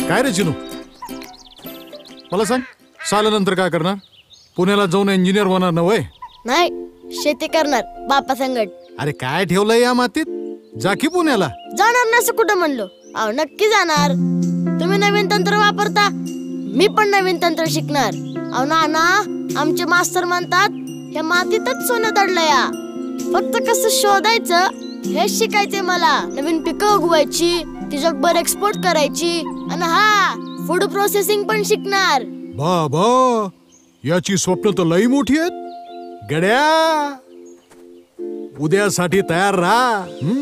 काय रे चिनू, मला सांग, सालानंतर काय करणार? पुण्याला जाऊन इंजिनियर होणार ना? वय नाही, शेती करणार बापा संगट. अरे काय ठेवलंय या मातीत? जा की पुण्याला. जाणार नसं कुठं म्हणलो? अहो नक्की जाणार. तुम्ही नवीन तंत्र वापरता, मी पण नवीन तंत्र शिकणार. अहो ना, आमचे मास्तर म्हणतात या मातीतच सोनं दडलंया. फक्त कसं शोधायचं हे शिकायचंय मला. नवीन पिकं उगवायची, ती जगभर एक्सपोर्ट करायची, आणि फूड प्रोसेसिंग पण शिकणार. बाबा, याची स्वप्न तर लई मोठी आहेत गड्या. उद्यासाठी तयार राहा.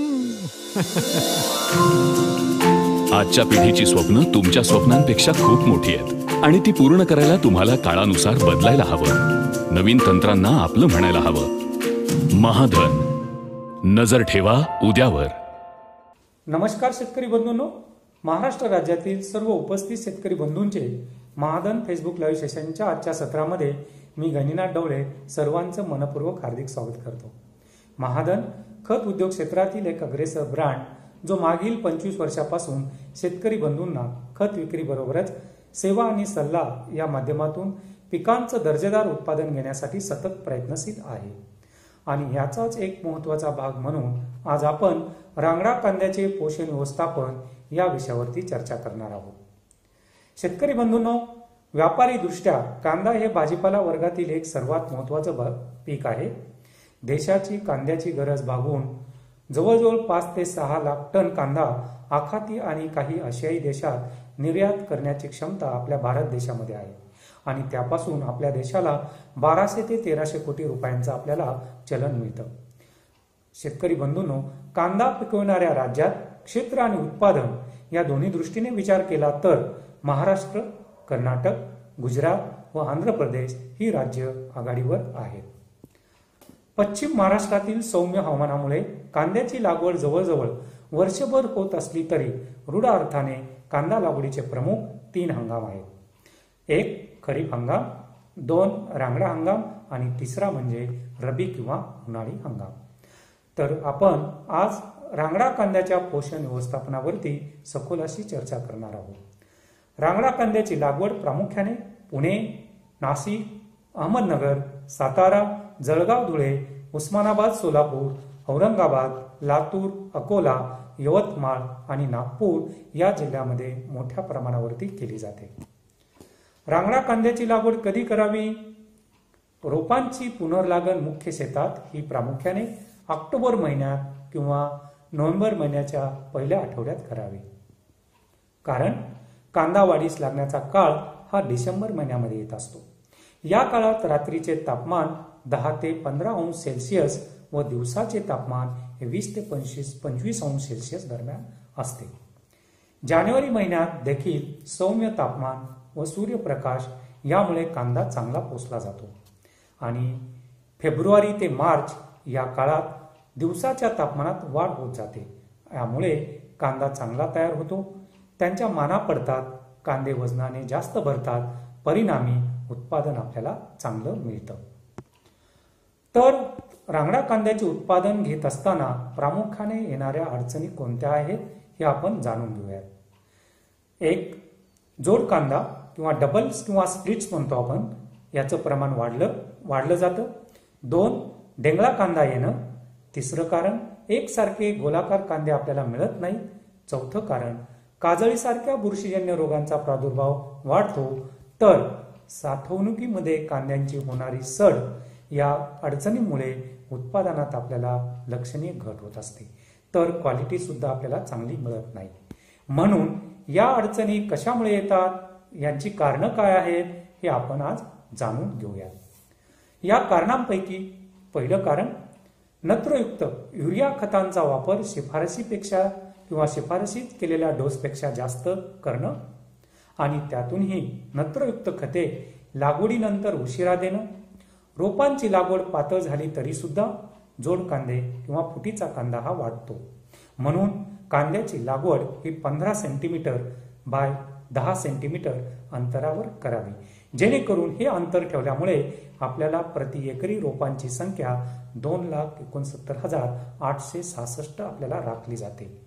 आजच्या पिढीची स्वप्न तुमच्या स्वप्नांपेक्षा खूप मोठी आहेत आणि ती पूर्ण करायला तुम्हाला काळानुसार बदलायला हवं. नवीन तंत्रांना आपलं म्हणायला हवं. महाधन, नजर ठेवा उद्यावर. नमस्कार शेतकरी बंधूंनो, महाराष्ट्र राज्यातील सर्व उपस्थित शेतकरी बंधूंचे महाधन फेसबुक लाईव्ह सेशनच्या आजच्या सत्रामध्ये मी गणिनाथ डवळे सर्वांचं मनपूर्वक हार्दिक स्वागत करतो. महाधन खत उद्योग क्षेत्रातील एक अग्रेसर ब्रँड, जो मागील 25 वर्षापासून शेतकरी बंधूंना खत विक्री बरोबरच सेवा आणि सल्ला या माध्यमातून पिकांचं दर्जेदार उत्पादन घेण्यासाठी सतत प्रयत्नशील आहे. आणि याचाच एक महत्त्वाचा भाग म्हणून आज आपण रांगडा कांद्याचे पोषण व्यवस्थापन या विषयावरती चर्चा करणार आहोत. शेतकरी बंधूंनो, व्यापारी दृष्ट्या कांदा हे भाजीपाला वर्गातील एक सर्वात महत्त्वाचं पीक आहे. देशाची कांद्याची गरज भागवून जवळजवळ 5 ते 6 लाख टन कांदा आखाती आणि काही आशियाई देशात निर्यात करण्याची क्षमता आपल्या भारत देशामध्ये आहे. आणि त्यापासून आपल्या देशाला 1200 ते 1300 कोटी रुपयांचं आपल्याला चलन मिळतं. शेतकरी बंधूंनो, कांदा पिकवणाऱ्या राज्यात क्षेत्र आणि उत्पादन या दोन्ही दृष्टीने विचार केला तर महाराष्ट्र, कर्नाटक, गुजरात व आंध्र प्रदेश ही राज्य आघाडीवर आहेत. पश्चिम महाराष्ट्रातील सौम्य हवामानामुळे कांद्याची लागवड जवळजवळ वर्षभर होत असली तरी रूढ अर्थाने कांदा लागवडीचे प्रमुख 3 हंगाम आहेत. 1 खरीप हंगाम, 2 रांगडा हंगाम आणि 3रा म्हणजे रबी किंवा उन्हाळी हंगाम. तर आपण आज रांगडा कांद्याच्या पोषण व्यवस्थापनावरती सखोल अशी चर्चा करणार आहोत. रांगडा कांद्याची लागवड प्रामुख्याने पुणे, नाशिक, अहमदनगर, सातारा, जळगाव, धुळे, उस्मानाबाद, सोलापूर, औरंगाबाद, लातूर, अकोला, यवतमाळ आणि नागपूर या जिल्ह्यामध्ये मोठ्या प्रमाणावरती केली जाते. रांगडा कांद्याची लागवड कधी करावी? रोपांची पुनर्लागण मुख्य शेतात ही प्रामुख्याने ऑक्टोबर महिन्यात किंवा नोव्हेंबर महिन्याच्या पहिल्या आठवड्यात करावी. कारण कांदा वाढीस लागण्याचा काळ हा डिसेंबर महिन्यामध्ये येत असतो. या काळात रात्रीचे तापमान 10 ते 15 अंश सेल्सिअस व दिवसाचे तापमान 20 ते 25 अंश सेल्सिअस दरम्यान असते. जानेवारी महिन्यात देखील सौम्य तापमान व सूर्यप्रकाश यामुळे कांदा चांगला पोसला जातो. आणि फेब्रुवारी ते मार्च या काळात दिवसाच्या तापमानात वाढ होत जाते. यामुळे कांदा चांगला तयार होतो. त्यांच्या माना पडतात, कांदे वजनाने जास्त भरतात, परिणामी उत्पादन आपल्याला चांगलं मिळतं. तर रांगडा कांद्याचे उत्पादन घेत असताना प्रामुख्याने येणाऱ्या अडचणी कोणत्या आहेत हे आपण जाणून घेऊयात. 1 जोड कांदा किंवा डबल्स किंवा स्प्लिट्स म्हणतो आपण, याचं प्रमाण वाढलं जातं. 2 डेंगळा कांदा येणं. 3रं कारण एकसारखे गोलाकार कांदे आपल्याला मिळत नाहीत. 4थं कारण काजळीसारख्या बुरशीजन्य रोगांचा प्रादुर्भाव वाढतो. तर साठवणुकीमध्ये कांद्यांची होणारी सड या अडचणीमुळे उत्पादनात आपल्याला लक्षणीय घट होत असते. तर क्वालिटी सुद्धा आपल्याला चांगली मिळत नाही. म्हणून या अडचणी कशामुळे येतात, यांची कारणं काय आहेत हे आपण आज जाणून घेऊया. या कारणांपैकी पहिलं कारण नत्रयुक्त युरिया खतांचा वापर शिफारसीपेक्षा किंवा शिफारसीत केलेल्या डोसपेक्षा जास्त करणं आणि त्यातूनही नत्रयुक्त खते लागवडीनंतर उशिरा देणं. रोपांची लागवड पातळ झाली तरी सुद्धा जोड कांदे किंवा फुटीचा कांदा हा वाढतो. म्हणून कांद्याची लागवड ही 15 सेंटीमीटर बाय 10 सेंटीमीटर अंतरावर करावी. जेणेकरून हे अंतर ठेवल्यामुळे आपल्याला प्रति एकरी रोपांची संख्या 2,69,866 आपल्याला राखली जाते.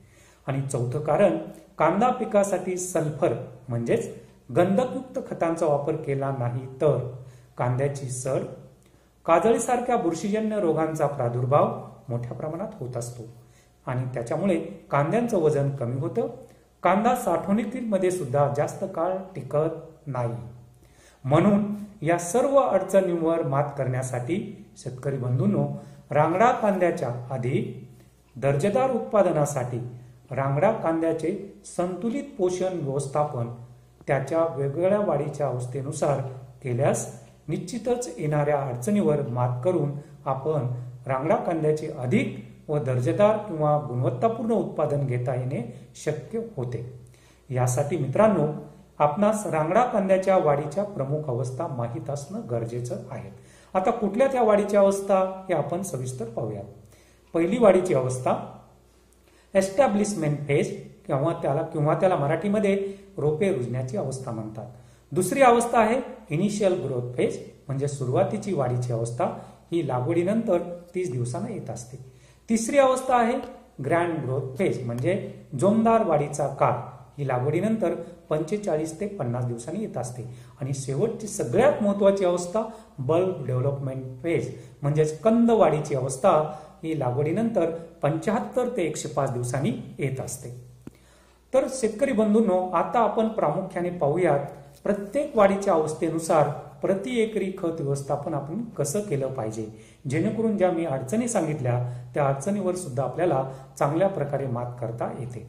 आणि चौथं कारण, कांदा पिकासाठी सल्फर म्हणजेच गंधकयुक्त खतांचा वापर केला नाही तर कांद्याची सड, काजळीसारख्या बुरशीजन्य रोगांचा प्रादुर्भाव मोठ्या प्रमाणात होत असतो आणि त्याच्यामुळे कांद्यांचं वजन कमी होतं. कांदा साठवणुकीमध्ये सुद्धा जास्त काळ टिकत नाही. म्हणून या सर्व अडचणींवर मात करण्यासाठी शेतकरी बंधूंनो, रांगडा कांद्याच्या अधिक दर्जेदार उत्पादनासाठी रांगडा कांद्याचे संतुलित पोषण व्यवस्थापन त्याच्या वेगवेगळ्या वाढीच्या अवस्थेनुसार केल्यास निश्चितच येणाऱ्या अडचणीवर मात करून आपण रांगडा कांद्याचे अधिक व दर्जेदार किंवा गुणवत्तापूर्ण उत्पादन घेता येणे शक्य होते. यासाठी मित्रांनो, आपणास रांगडा कांद्याच्या वाढीच्या प्रमुख अवस्था माहीत असणं गरजेचं आहे. आता कुठल्या त्या वाढीच्या अवस्था हे आपण सविस्तर पाहूया. पहिली वाढीची अवस्था एस्टॅब्लिशमेंट फेज किंवा त्याला मराठीमध्ये रोपे रुजण्याची अवस्था म्हणतात. दुसरी अवस्था आहे इनिशियल ग्रोथ फेज म्हणजे सुरुवातीची वाढीची अवस्था. ही लागवडीनंतर 30 दिवसांना येत असते. तिसरी अवस्था आहे ग्रँड ग्रोथ फेज म्हणजे जोमदार वाढीचा काळ. ही लागवडीनंतर 45 ते 50 दिवसांनी येत असते. आणि शेवटची सगळ्यात महत्वाची अवस्था बल्ब डेव्हलपमेंट फेज म्हणजेच कंद वाढीची अवस्था. ही लागवडीनंतर 75 ते 105 दिवसांनी येत असते. तर शेतकरी बंधूंनो, आता आपण प्रामुख्याने पाहूयात प्रत्येक वाढीच्या अवस्थेनुसार प्रति एकरी खत व्यवस्थापन आपण कसं केलं पाहिजे, जेणेकरून ज्या मी अडचणी सांगितल्या त्या अडचणीवर सुद्धा आपल्याला चांगल्या प्रकारे मात करता येते.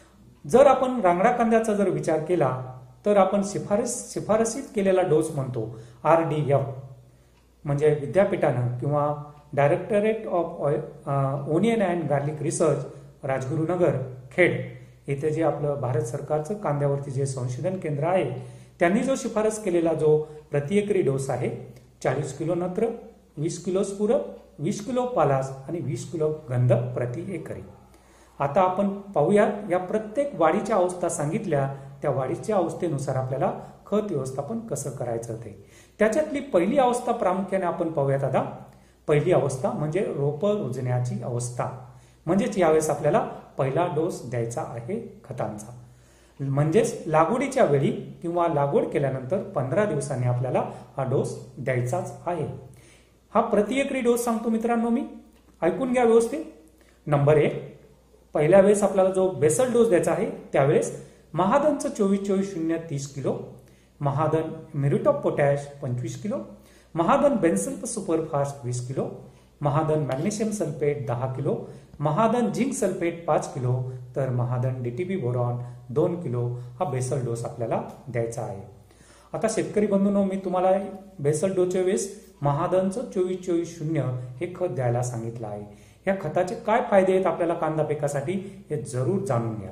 जर आपण रांगडा कांद्याचा जर विचार केला तर आपण शिफारसीत केलेला डोस म्हणतो RDF म्हणजे विद्यापीठानं किंवा directorate of onion and garlic research Rajgurunagar Khed येथे जे आपलं भारत सरकारचं कांद्यावरती जे संशोधन केंद्र आहे त्यांनी जो शिफारस केलेला जो प्रति एकरी डोस आहे 40 किलो नत्र, 20 किलो स्फुरद, 20 किलो पालास आणि 20 किलो गंधक प्रति एकरी. आता आपण पाहूयात या प्रत्येक वाढीच्या अवस्था सांगितल्या त्या वाढीच्या अवस्थेनुसार आपल्याला खत व्यवस्थापन कसं करायचं ते. त्याच्यातली पहिली अवस्था प्रामुख्याने आपण पाहूयात. आता पहिली अवस्था म्हणजे रोप रुजण्याची अवस्था. म्हणजेच यावेळेस आपल्याला पहिला डोस द्यायचा आहे खतांचा. म्हणजेच लागवडीच्या वेळी किंवा लागवड केल्यानंतर 15 दिवसांनी आपल्याला हा डोस द्यायचाच आहे. हा प्रति एकरी डोस सांगतो मित्रांनो मी, ऐकून घ्या व्यवस्थित. नंबर 1, पहिल्या वेळेस आपल्याला जो बेसल डोस द्यायचा आहे त्यावेळेस महाधनचं 24-24-0 30 kilo, Mahadhan muriate of potash 25 kilo, Mahadhan Bensulf superfast 20 kilo, Mahadhan magnesium sulphate 10 kilo, Mahadhan zinc sulphate 5 kilo, तर महाधन DTP बोरॉन 2 किलो हा बेसल डोस आपल्याला द्यायचा आहे. आता शेतकरी बंधूंनो, मी तुम्हाला बेसल डोसच्या वेळेस महाधनचं 24-24-0 हे खत द्यायला सांगितलं आहे. या खताचे काय फायदे आहेत आपल्याला कांदा पिकासाठी हे जरूर जाणून घ्या.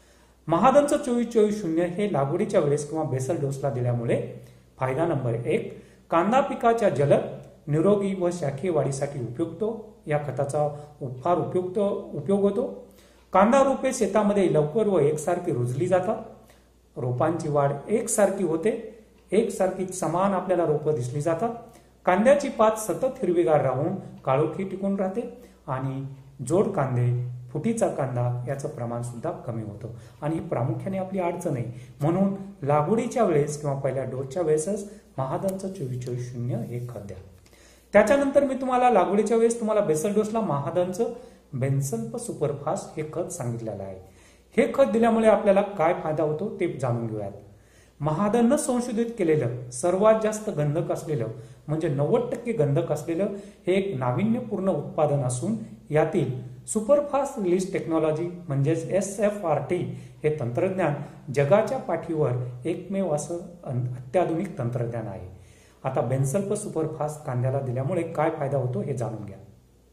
महाधनचं 24-24-0 हे लागवडीच्या वेळेस किंवा बेसल डोसला दिल्यामुळे फायदा नंबर 1, कांदा पिकाच्या जलद, निरोगी व शाखीय वाढीसाठी उपयुक्त या खताचा फार उपयुक्त उपयोग होतो. कांदा रोपे शेतामध्ये लवकर व एकसारखी रुजली जातात. रोपांची वाढ एकसारखी होते. एकसारखी समान आपल्याला रोपं दिसली जातात. कांद्याची पात सतत हिरवीगार राहून काळोखी टिकून राहते आणि जोड कांदे, फुटीचा कांदा याचं प्रमाण सुद्धा कमी होतं. आणि प्रामुख्याने आपली अडचण आहे. म्हणून लागवडीच्या वेळेस किंवा पहिल्या डोसच्या वेळेसच महाधनचं 24-24-0 हे खत द्या. त्याच्यानंतर मी तुम्हाला लागवडीच्या वेळेस तुम्हाला बेसल डोसला महाधनचं बेन्सल्फ सुपरफास्ट हे खत सांगितलेलं आहे. हे खत दिल्यामुळे आपल्याला काय फायदा होतो ते जाणून घेऊयात. महाधननं संशोधित केलेलं सर्वात जास्त गंधक असलेलं म्हणजे 90% गंधक असलेलं हे एक नाविन्यपूर्ण उत्पादन असून यातील सुपरफास्ट रिलीज टेक्नॉलॉजी म्हणजेच SFRT हे तंत्रज्ञान जगाच्या पाठीवर एकमेव असं अत्याधुनिक तंत्रज्ञान आहे. आता बेन्सल्फ सुपरफास्ट कांद्याला दिल्यामुळे काय फायदा होतो हे जाणून घ्या.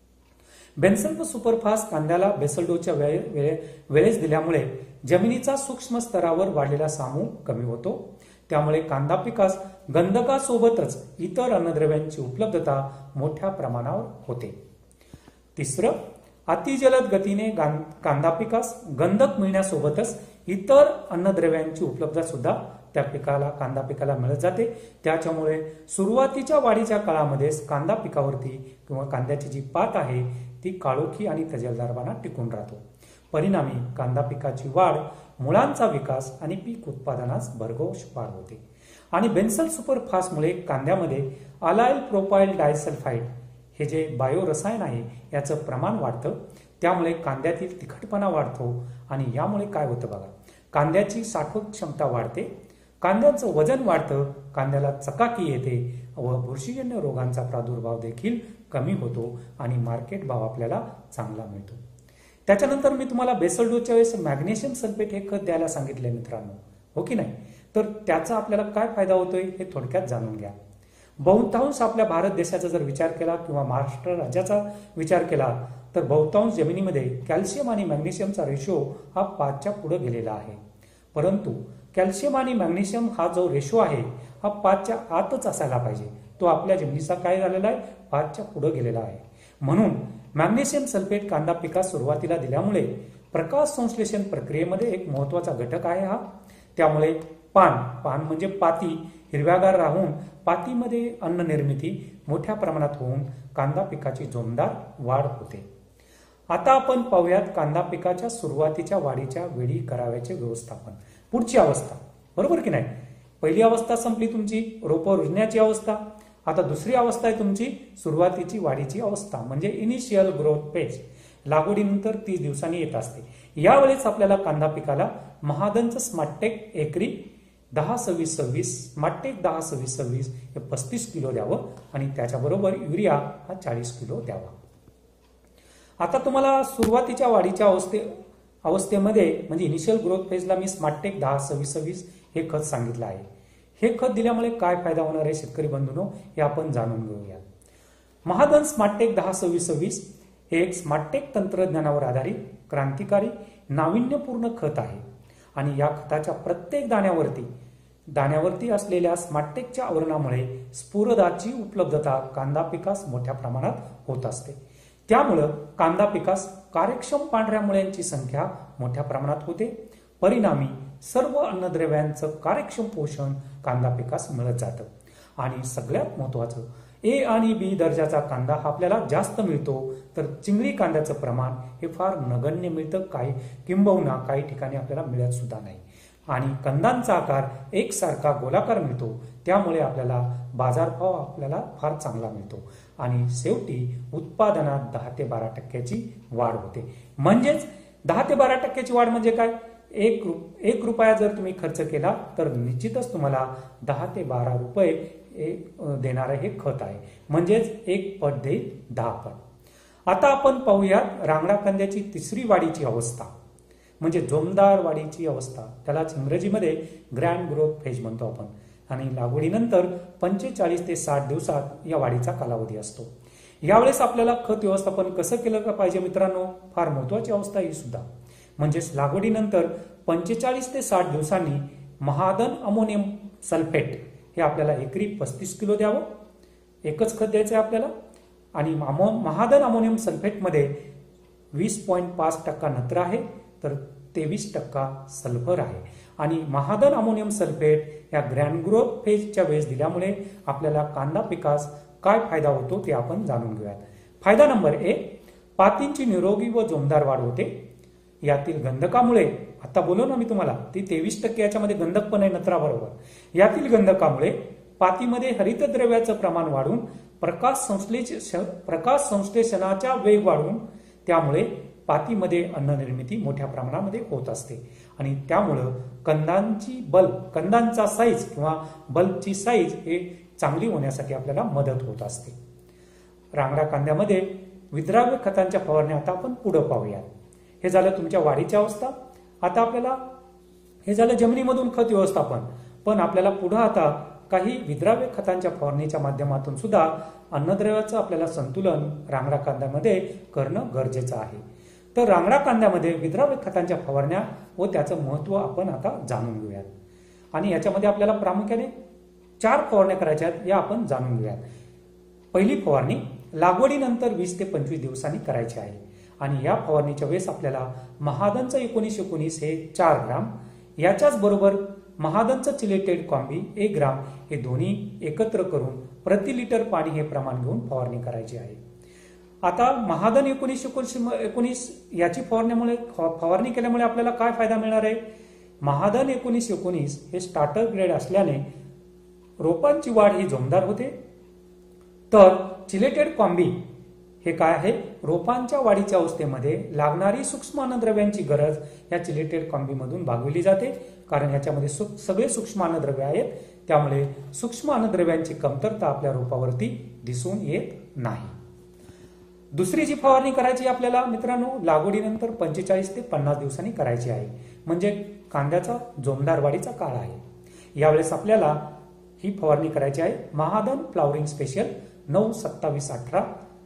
बेन्सल्फ सुपरफास्ट कांद्याला बेसल डोसच्या वेळेस दिल्यामुळे जमिनीचा सूक्ष्म स्तरावर वाढलेला सामू कमी होतो. त्यामुळे कांदा पिकास गंधकासोबतच इतर अन्नद्रव्यांची उपलब्धता मोठ्या प्रमाणावर होते. तिसरं, अतिजलद गतीने कांदा पिकास गंधक मिळण्यासोबतच इतर अन्नद्रव्यांची उपलब्धता सुद्धा त्या पिकाला कांदा पिकाला मिळत जाते. त्याच्यामुळे सुरुवातीच्या वाढीच्या काळामध्येच कांदा पिकावरती किंवा कांद्याची जी पात आहे ती काळोखी आणि तजेलदारपणा टिकून राहतो. परिणामी कांदा पिकाची वाढ, मुळांचा विकास आणि पीक उत्पादनास भरघोस वाढ होते. आणि बेन्सल सुपरफास्टमुळे कांद्यामध्ये अलाइल प्रोपाइल डायसल्फाइड हे जे बायो रसायन आहे याचं प्रमाण वाढतं. त्यामुळे कांद्यातील तिखटपणा वाढतो आणि यामुळे काय होतं बघा, कांद्याची साठवण क्षमता वाढते, कांद्याचं वजन वाढतं, कांद्याला चकाकी येते व बुरशीजन्य रोगांचा प्रादुर्भाव देखील कमी होतो आणि मार्केट भाव आपल्याला चांगला मिळतो. त्याच्यानंतर मी तुम्हाला बेसल डोसच्या वेळेस मॅग्नेशियम सल्फेट हे खत द्यायला सांगितले मित्रांनो, हो की नाही? तर त्याचा आपल्याला काय फायदा होतोय हे थोडक्यात जाणून घ्या. बहुतांश आपल्या भारत देशाचा जर विचार केला किंवा महाराष्ट्र राज्याचा विचार केला तर बहुतांश जमिनीमध्ये कॅल्शियम आणि मॅग्नेशियमचा रेशो हा 5च्या पुढे गेलेला आहे. परंतु कॅल्शियम आणि मॅग्नेशियम हा जो रेशो आहे हा 5च्या आतच असायला पाहिजे. तो आपल्या जमिनीचा काय झालेला आहे, 5च्या पुढे गेलेला आहे. म्हणून मॅग्नेशियम सल्फेट कांदा पिकास सुरुवातीला दिल्यामुळे प्रकाश संश्लेषण प्रक्रियेमध्ये एक महत्वाचा घटक आहे हा. त्यामुळे पान म्हणजे पाती हिरव्यागार राहून पातीमध्ये अन्न निर्मिती मोठ्या प्रमाणात होऊन कांदा पिकाची जोमदार वाढ होते. आता आपण पाहूयात कांदा पिकाच्या सुरुवातीच्या वाढीच्या वेळी करावयाचे व्यवस्थापन. पुढची अवस्था, बरोबर की नाही? पहिली अवस्था संपली तुमची रोपं रुजण्याची अवस्था. आता दुसरी अवस्था आहे तुमची सुरुवातीची वाढीची अवस्था म्हणजे इनिशियल ग्रोथ फेज. लागवडीनंतर 30 दिवसांनी येत असते. यावेळेस आपल्याला कांदा पिकाला महादनचं स्मार्टटेक एकरी 10-26-26 स्मार्टटेक 10-26-26 हे 35 किलो द्यावं आणि त्याच्याबरोबर युरिया हा 40 किलो द्यावा. आता तुम्हाला सुरुवातीच्या वाढीच्या अवस्थेमध्ये म्हणजे इनिशियल ग्रोथ फेजला मी स्मार्टटेक 10-26-26 हे खत सांगितलं आहे. हे खत दिल्यामुळे काय फायदा होणार आहे शेतकरी बंधूंनो हे आपण जाणून घेऊया. महादन स्मार्टटेक 10-26-26 हे एक स्मार्टटेक तंत्रज्ञानावर आधारित क्रांतिकारी नाविन्यपूर्ण खत आहे आणि या खताच्या प्रत्येक दाण्यावरती असलेल्या स्मार्टटेकच्या आवरणामुळे स्फुरदाची उपलब्धता कांदा पिकास मोठ्या प्रमाणात होत असते. त्यामुळं कांदा पिकास कार्यक्षम पांढऱ्या मुळ्यांची संख्या मोठ्या प्रमाणात होते. परिणामी सर्व अन्नद्रव्यांचं कार्यक्षम पोषण कांदा पिकास मिळत जातं आणि सगळ्यात महत्वाचं ए आणि बी दर्जाचा कांदा हा आपल्याला जास्त मिळतो, तर चिंगळी कांद्याचं प्रमाण हे फार नगण्य मिळतं, किंबहुना काही ठिकाणी आपल्याला मिळत सुद्धा नाही. आणि कंदांचा आकार एकसारखा गोलाकार मिळतो, त्यामुळे आपल्याला बाजारभाव आपल्याला फार चांगला मिळतो आणि शेवटी उत्पादनात 10 ते 12% वाढ होते. म्हणजेच 10 ते 12% वाढ म्हणजे काय, एक रुपया जर तुम्ही खर्च केला तर निश्चितच तुम्हाला 10 ते 12 रुपये देणारं हे खत आहे. म्हणजेच 1 पट देईल 10 पट. आता आपण पाहूयात रांगडा कांद्याची तिसरी वाढीची अवस्था म्हणजे जोमदार वाढीची अवस्था. त्यालाच इंग्रजीमध्ये ग्रँड ग्रोथ फेज म्हणतो आपण. आणि लागवडीनंतर 45 ते 60 दिवसात या वाढीचा कालावधी असतो. यावेळेस आपल्याला खत व्यवस्थापन कसं केलं पाहिजे मित्रांनो, फार महत्वाची अवस्था ही सुद्धा. म्हणजेच लागवडीनंतर 45 ते 60 दिवसांनी महादन अमोनियम सल्फेट हे आपल्याला एकरी 35 किलो द्यावं. एकच खत द्यायचं आहे आपल्याला. आणि महादन अमोनियम सल्फेटमध्ये 20.5% नत्र आहे तर 23% सल्फर आहे. आणि महादन अमोनियम सल्फेट या ग्रँड ग्रोथ फेजच्या वेळेस दिल्यामुळे आपल्याला कांदा पिकास काय फायदा होतो ते आपण जाणून घेऊयात. फायदा नंबर 1, पातींची निरोगी व जोमदार वाढ होते. यातील गंधकामुळे, आता बोलो ना मी तुम्हाला, ती 23% याच्यामध्ये गंधक पण आहे नत्राबरोबर. यातील गंधकामुळे पातीमध्ये हरितद्रव्याचं प्रमाण वाढून प्रकाश संश्लेषणाचा वेग वाढून त्यामुळे पातीमध्ये अन्न निर्मिती मोठ्या प्रमाणामध्ये होत असते आणि त्यामुळं कंदांचा साईज किंवा बल्बची साईज हे चांगली होण्यासाठी आपल्याला मदत होत असते. रांगडा कांद्यामध्ये विद्राव्य खतांच्या फवारण्या आता आपण पुढे पाहूया. हे झालं तुमच्या वाढीच्या अवस्था. आता आपल्याला हे झालं जमिनीमधून खत व्यवस्थापन. पण आपल्याला पुढे आता काही विद्राव्य खतांच्या फवारणीच्या माध्यमातून सुद्धा अन्नद्रव्याचं आपल्याला संतुलन रांगडा कांद्यामध्ये करणं गरजेचं आहे. तर रांगडा कांद्यामध्ये विद्राव्य खतांच्या फवारण्या व त्याचं महत्व आपण आता जाणून घेऊयात. आणि याच्यामध्ये आपल्याला प्रामुख्याने 4 फवारण्या करायच्या आहेत या आपण जाणून घेऊयात. पहिली फवारणी लागवडीनंतर 20 ते 25 दिवसांनी करायची आहे आणि या फवारणीच्या वेळेस आपल्याला महादनचं 19-19 हे 4 ग्राम, याच्याच बरोबर महादनचं चिलेटेड कॉम्बी 1 ग्राम हे दोन्ही एकत्र करून प्रति लिटर पाणी हे प्रमाण घेऊन फवारणी करायची आहे. आता महाधन 1919 याची फवारणी केल्यामुळे आपल्याला काय फायदा मिळणार आहे? महाधन 1919 हे स्टार्टर ग्रेड असल्याने रोपांची वाढ ही जोमदार होते. तर चिलेटेड कॉम्बी हे काय आहे? रोपांच्या वाढीच्या अवस्थेमध्ये लागणारी सूक्ष्म अन्नद्रव्यांची गरज या चिलेटेड कॉम्बीमधून भागवली जाते, कारण ह्याच्यामध्ये सगळे सूक्ष्म अन्नद्रव्य आहेत. त्यामुळे सूक्ष्म अन्नद्रव्यांची कमतरता आपल्या रोपावरती दिसून येत नाही. दुसरी जी फवारणी करायची आपल्याला मित्रांनो, लागवडीनंतर 45 ते 50 दिवसांनी करायची आहे, म्हणजे कांद्याचा जोमदार वाढीचा काळ आहे. यावेळेस आपल्याला ही फवारणी करायची आहे महाधन फ्लॉवरिंग स्पेशल 9-27-18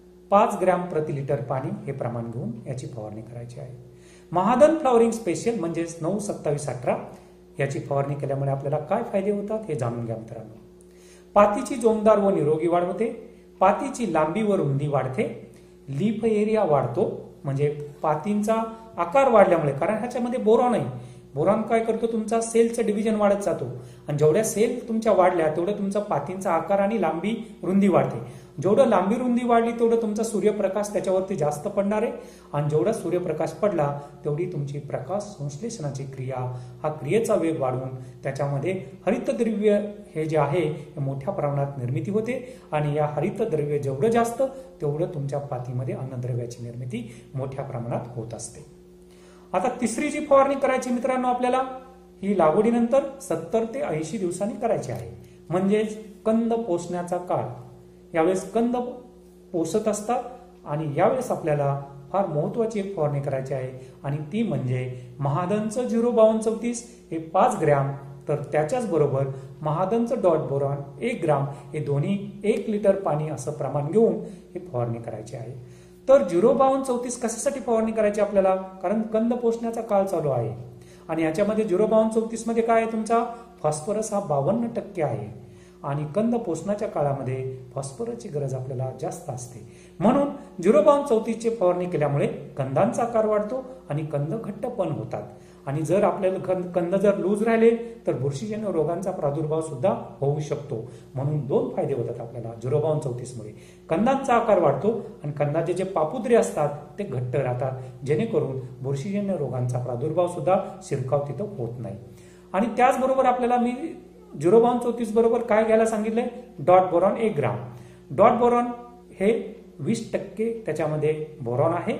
5 ग्रॅम प्रति लिटर पाणी हे प्रमाण घेऊन याची फवारणी करायची आहे. महाधन फ्लॉवरिंग स्पेशल म्हणजे 9-27-18 याची फवारणी केल्यामुळे आपल्याला काय फायदे होतात हे जाणून घ्या मित्रांनो. पातीची जोमदार व निरोगी वाढ होते, पातीची लांबी व रुंदी वाढते, लीफ एरिया वाढतो, म्हणजे पातींचा आकार वाढल्यामुळे, कारण ह्याच्यामध्ये बोरॉन आहे. बोरॉन काय करतो? तुमचा सेलचं डिव्हिजन वाढत जातो, आणि जेवढ्या सेल तुमच्या वाढल्या तेवढं तुमचा पातींचा आकार आणि लांबी रुंदी वाढते. जेवढं लांबी रुंदी वाढली तेवढं तुमचा सूर्यप्रकाश त्याच्यावरती जास्त पडणार आहे, आणि जेवढा सूर्यप्रकाश पडला तेवढी तुमची प्रकाश संश्लेषणाची क्रिया, हा क्रियेचा वेग वाढून त्याच्यामध्ये हरितद्रव्य हे जे आहे हे मोठ्या प्रमाणात निर्मिती होते, आणि या हरितद्रव्य जेवढं जास्त तेवढं तुमच्या पातीमध्ये अन्नद्रव्याची निर्मिती मोठ्या प्रमाणात होत असते. आता तिसरी जी फवारणी करायची मित्रांनो आपल्याला, ही लागवडीनंतर 70 ते 80 दिवसांनी करायची आहे, म्हणजेच कंद पोसण्याचा काळ. यावेळेस कंद पोसत असतात, आणि यावेळेस आपल्याला फार महत्वाची एक फवारणी करायची आहे, आणि ती म्हणजे महाधनचं 05234 हे 5 ग्रॅम, तर त्याच्याच बरोबर महाधनचं डॉट बोरॉन 1 ग्राम, हे दोन्ही 1 लिटर पाणी असं प्रमाण घेऊन ही फवारणी करायची आहे. तर 05234 कशासाठी फवारणी करायची आपल्याला? कारण कंद पोसण्याचा काळ चालू आहे, आणि याच्यामध्ये 05234 मध्ये काय आहे? तुमचा फॉस्फरस हा 52% आहे, आणि कंद पोसण्याच्या काळामध्ये फॉस्फरसची गरज आपल्याला जास्त असते. म्हणून 05234 ची फवारणी केल्यामुळे कंदांचा आकार वाढतो आणि कंद घट्ट पण होतात. आणि जर आपल्याला कंद जर लूज राहिले तर बुरशीजन्य रोगांचा प्रादुर्भाव सुद्धा होऊ शकतो. म्हणून 2 फायदे होतात आपल्याला 05234 मुळे. कंदांचा आकार वाढतो आणि कंदाचे जे पापुद्रे असतात ते घट्ट राहतात, जेणेकरून बुरशीजन्य रोगांचा प्रादुर्भाव सुद्धा शिरकाव तिथं होत नाही. आणि त्याचबरोबर आपल्याला मी 05234 बरोबर काय घ्यायला सांगितलंय? Dot boron 1 gram. Dot boron हे 20% त्याच्यामध्ये बोरॉन आहे.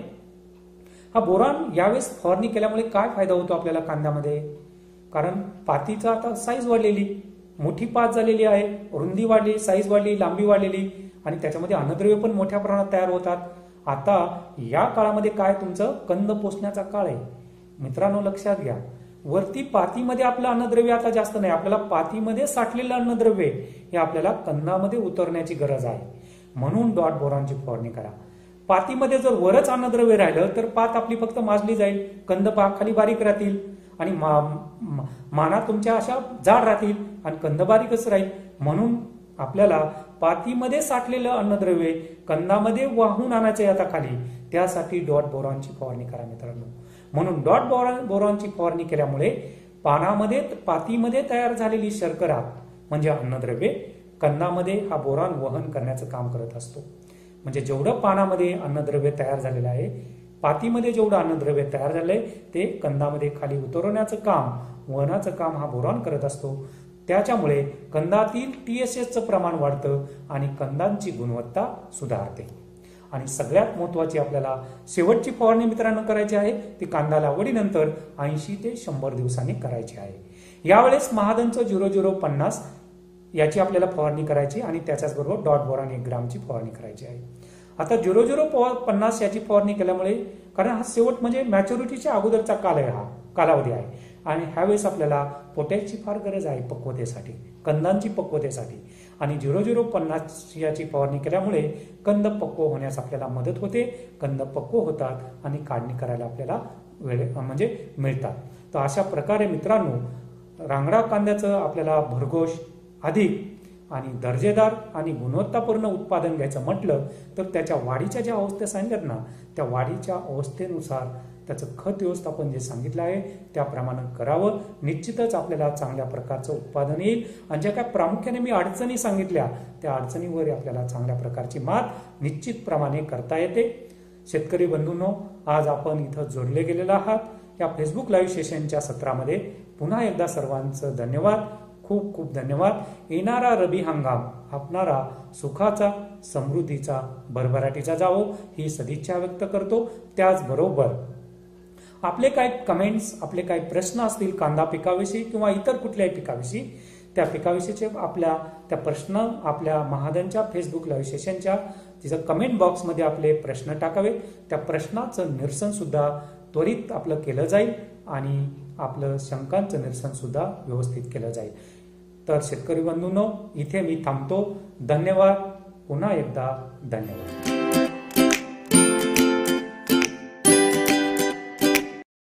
हा बोरॉन यावेळेस फवारणी केल्यामुळे काय फायदा होतो आपल्याला कांद्यामध्ये? कारण पातीचा आता साईज वाढलेली, मोठी पात झालेली आहे, रुंदी वाढली, साईज वाढली, लांबी वाढलेली, आणि त्याच्यामध्ये अन्नद्रव्य पण मोठ्या प्रमाणात तयार होतात. आता या काळामध्ये काय तुमचं कंद पोसण्याचा काळ आहे मित्रांनो, लक्षात घ्या. वरती पातीमध्ये आपलं अन्नद्रव्य आता जास्त नाही, आपल्याला पातीमध्ये साठलेलं अन्नद्रव्य हे आपल्याला कंदामध्ये उतरण्याची गरज आहे. म्हणून डॉट बोरॉनची फवारणी करा. पातीमध्ये जर वरच अन्नद्रव्य राहिलं तर पात आपली फक्त माजली जाईल, कंद खाली बारीक राहतील, आणि माना तुमच्या अशा जाड राहतील, आणि कंद बारीकच राहील. म्हणून आपल्याला पातीमध्ये साठलेलं अन्नद्रव्य कंदामध्ये वाहून आणायचं आहे आता खाली, त्यासाठी डॉट बोरॉनची फवारणी करा मित्रांनो. म्हणून डॉट बोरॉनची फवारणी केल्यामुळे पातीमध्ये तयार झालेली शर्करा म्हणजे अन्नद्रव्य कंदामध्ये हा बोरॉन वहन करण्याचं काम करत असतो. म्हणजे जेवढं पानामध्ये अन्नद्रव्य तयार झालेलं आहे, पातीमध्ये जेवढं अन्नद्रव्य तयार झालंय ते कंदामध्ये खाली उतरवण्याचं काम, वहनाचं काम हा बोरॉन करत असतो. त्याच्यामुळे कंदातील TSHचं प्रमाण वाढतं आणि कंदांची गुणवत्ता सुधारते. आणि सगळ्यात महत्वाची आपल्याला शेवटची फवारणी मित्रांनो करायची आहे, ती कांदा लागवडीनंतर 80 ते 100 दिवसांनी करायची आहे. यावेळेस महाधनचं 0050 याची आपल्याला फवारणी करायची, आणि त्याच्याच बरोबर डॉट बोरॉन 1 ग्रामची फवारणी करायची आहे. आता 0050 याची फवारणी केल्यामुळे, कारण हा शेवट म्हणजे मॅच्युरिटीच्या अगोदरचा काल आहे, हा कालावधी आहे, आणि ह्यावेळेस आपल्याला पोटॅशची फार गरज आहे पक्वतेसाठी, कंदांची पक्वतेसाठी. आणि 0050 याची फवारणी केल्यामुळे कंद पक्व होण्यास आपल्याला मदत होते, कंद पक्व होतात आणि काढणी करायला आपल्याला वेळ म्हणजे मिळतात. तर अशा प्रकारे मित्रांनो रांगडा कांद्याचं आपल्याला भरघोष अधिक आणि दर्जेदार आणि गुणवत्तापूर्ण उत्पादन घ्यायचं म्हटलं तर त्याच्या वाढीच्या ज्या अवस्था सांगितल्यात ना, त्या वाढीच्या अवस्थेनुसार त्याचं खत व्यवस्थापन जे सांगितलं आहे त्याप्रमाणे करावं. निश्चितच आपल्याला चांगल्या प्रकारचं उत्पादन येईल. आणि ज्या काय प्रामुख्याने मी अडचणी सांगितल्या त्या अडचणीवर आपल्याला चांगल्या प्रकारची मात निश्चितप्रमाणे करता येते. शेतकरी बंधूंनो, आज आपण इथं जोडले गेलेलो आहात या फेसबुक लाईव्ह सेशनच्या सत्रामध्ये. पुन्हा एकदा सर्वांचं धन्यवाद, खूप खूप धन्यवाद. येणारा रबी हंगाम आपणारा सुखाचा, समृद्धीचा, भरभराटीचा जावो ही सदिच्छा व्यक्त करतो. त्याचबरोबर आपले काय कमेंट्स, आपले काय प्रश्न असतील कांदा पिकाविषयी किंवा इतर कुठल्याही पिकाविषयी, त्या पिकाविषयीचे त्या प्रश्न आपल्या महादनच्या फेसबुक लाईव्ह सेशनच्या तिचं कमेंट बॉक्समध्ये आपले प्रश्न टाकावे. त्या प्रश्नाचं निरसन सुद्धा त्वरित आपलं केलं जाईल आणि आपलं शंकांचं निरसन सुद्धा व्यवस्थित केलं जाईल. तर शेतकरी बंधूंनो, इथे मी थांबतो. धन्यवाद. पुन्हा एकदा धन्यवाद.